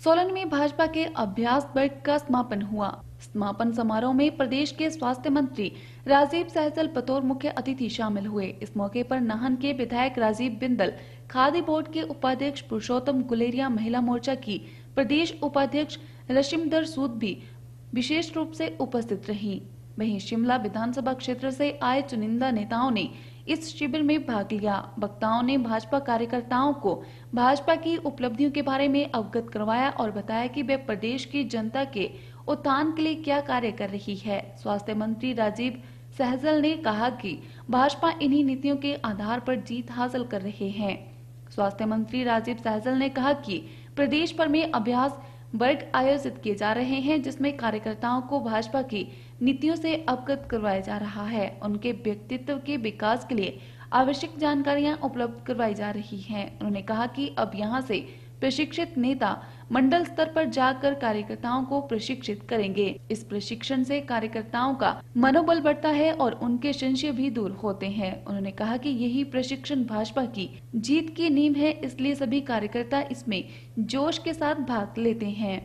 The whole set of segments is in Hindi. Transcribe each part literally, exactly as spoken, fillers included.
सोलन में भाजपा के अभ्यास वर्ग का समापन हुआ। समापन समारोह में प्रदेश के स्वास्थ्य मंत्री राजीव सहजल बतौर मुख्य अतिथि शामिल हुए। इस मौके पर नाहन के विधायक राजीव बिंदल, खादी बोर्ड के उपाध्यक्ष पुरुषोत्तम गुलेरिया, महिला मोर्चा की प्रदेश उपाध्यक्ष रशिमदर सूद भी विशेष रूप से उपस्थित रही। वहीं शिमला विधानसभा क्षेत्र से आए चुनिंदा नेताओं ने इस शिविर में भाग लिया। वक्ताओं ने भाजपा कार्यकर्ताओं को भाजपा की उपलब्धियों के बारे में अवगत करवाया और बताया कि वे प्रदेश की जनता के उत्थान के लिए क्या कार्य कर रही है। स्वास्थ्य मंत्री राजीव सहजल ने कहा कि भाजपा इन्हीं नीतियों के आधार पर जीत हासिल कर रहे हैं। स्वास्थ्य मंत्री राजीव सहजल ने कहा कि प्रदेश भर में अभ्यास वर्ग आयोजित किए जा रहे हैं, जिसमें कार्यकर्ताओं को भाजपा की नीतियों से अवगत करवाया जा रहा है। उनके व्यक्तित्व के विकास के लिए आवश्यक जानकारियां उपलब्ध करवाई जा रही हैं। उन्होंने कहा कि अब यहां से प्रशिक्षित नेता मंडल स्तर पर जाकर कार्यकर्ताओं को प्रशिक्षित करेंगे। इस प्रशिक्षण से कार्यकर्ताओं का मनोबल बढ़ता है और उनके संशय भी दूर होते हैं। उन्होंने कहा कि यही प्रशिक्षण भाजपा की जीत की नींव है, इसलिए सभी कार्यकर्ता इसमें जोश के साथ भाग लेते हैं।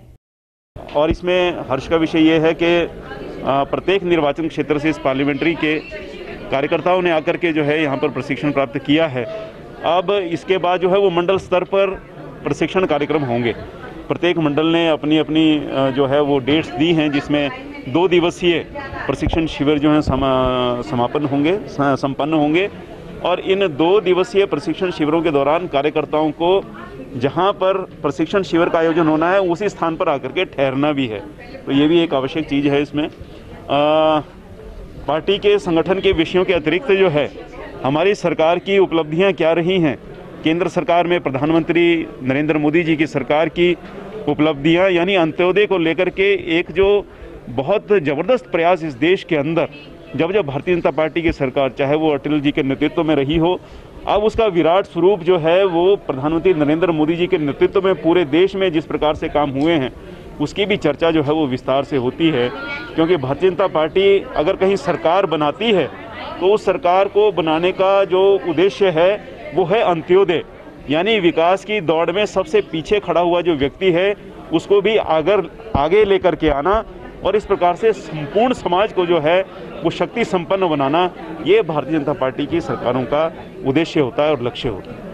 और इसमें हर्ष का विषय ये है कि प्रत्येक निर्वाचन क्षेत्र से इस पार्लियामेंट्री के कार्यकर्ताओं ने आकर के जो है यहाँ पर प्रशिक्षण प्राप्त किया है। अब इसके बाद जो है वो मंडल स्तर पर प्रशिक्षण कार्यक्रम होंगे। प्रत्येक मंडल ने अपनी अपनी जो है वो डेट्स दी हैं, जिसमें दो दिवसीय प्रशिक्षण शिविर जो है समा, समापन होंगे संपन्न होंगे। और इन दो दिवसीय प्रशिक्षण शिविरों के दौरान कार्यकर्ताओं को जहां पर प्रशिक्षण शिविर का आयोजन होना है उसी स्थान पर आकर के ठहरना भी है। तो ये भी एक आवश्यक चीज़ है। इसमें आ, पार्टी के संगठन के विषयों के अतिरिक्त जो है हमारी सरकार की उपलब्धियां क्या रही हैं, केंद्र सरकार में प्रधानमंत्री नरेंद्र मोदी जी की सरकार की उपलब्धियां, यानी अंत्योदय को लेकर के एक जो बहुत ज़बरदस्त प्रयास इस देश के अंदर जब जब भारतीय जनता पार्टी की सरकार, चाहे वो अटल जी के नेतृत्व में रही हो, अब उसका विराट स्वरूप जो है वो प्रधानमंत्री नरेंद्र मोदी जी के नेतृत्व में पूरे देश में जिस प्रकार से काम हुए हैं उसकी भी चर्चा जो है वो विस्तार से होती है। क्योंकि भारतीय जनता पार्टी अगर कहीं सरकार बनाती है तो उस सरकार को बनाने का जो उद्देश्य है वो है अंत्योदय, यानी विकास की दौड़ में सबसे पीछे खड़ा हुआ जो व्यक्ति है उसको भी आगर आगे लेकर के आना और इस प्रकार से संपूर्ण समाज को जो है वो शक्ति संपन्न बनाना, ये भारतीय जनता पार्टी की सरकारों का उद्देश्य होता है और लक्ष्य होता है।